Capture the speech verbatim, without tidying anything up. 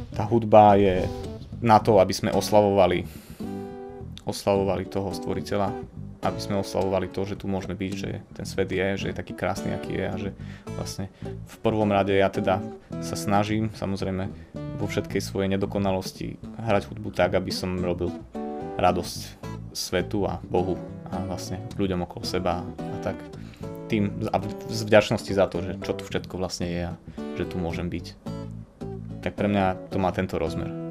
tá hudba je na to, aby sme oslavovali, oslavovali toho stvoriteľa, aby sme oslavovali to, že tu môžeme byť, že ten svet je, že je taký krásny, aký je a že vlastne v prvom rade ja teda sa snažím, samozrejme vo všetkej svojej nedokonalosti, hrať hudbu tak, aby som robil radosť svetu a Bohu a vlastne ľuďom okolo seba a tak tým a z vďačnosti za to, že čo tu všetko vlastne je a že tu môžem byť. Tak pre mňa to má tento rozmer.